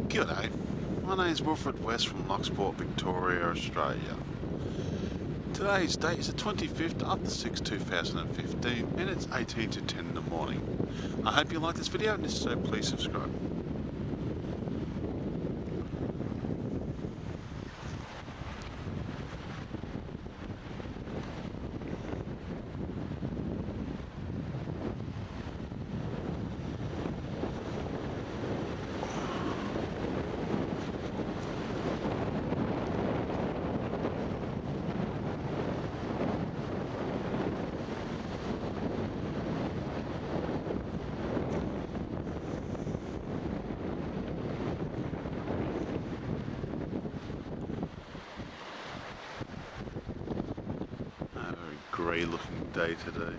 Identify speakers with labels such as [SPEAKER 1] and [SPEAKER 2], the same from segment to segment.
[SPEAKER 1] G'day, my name is Wilfred West from Locksport, Victoria, Australia. Today's date is the 25th of the 6th, 2015 and it's 18 to 10 in the morning. I hope you like this video, and if so, please subscribe. Grey looking day today.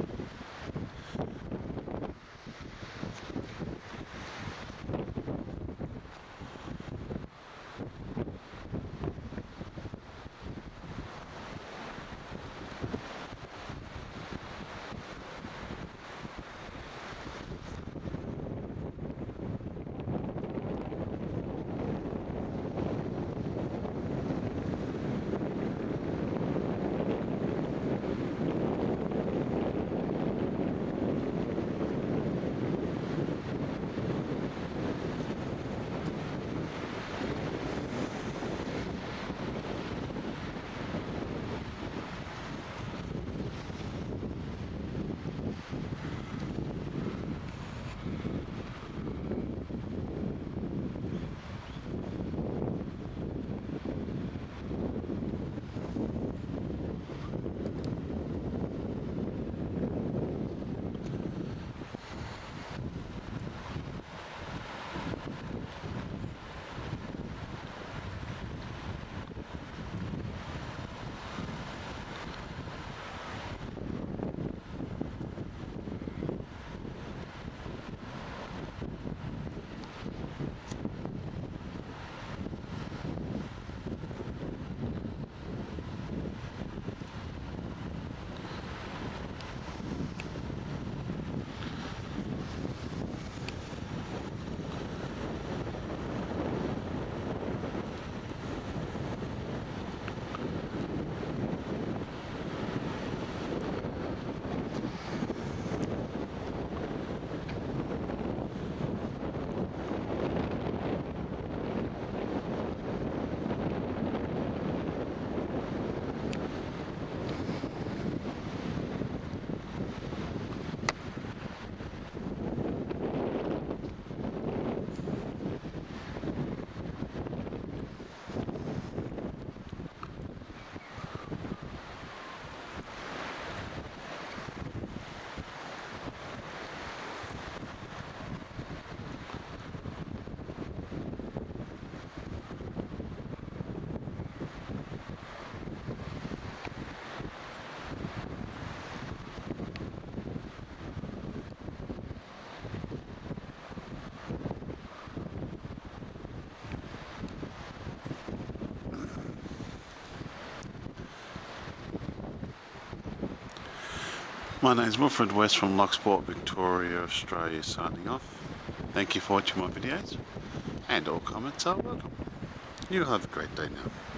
[SPEAKER 1] My name is Wilfred West from Locksport, Victoria, Australia, signing off. Thank you for watching my videos, and all comments are welcome. You have a great day now.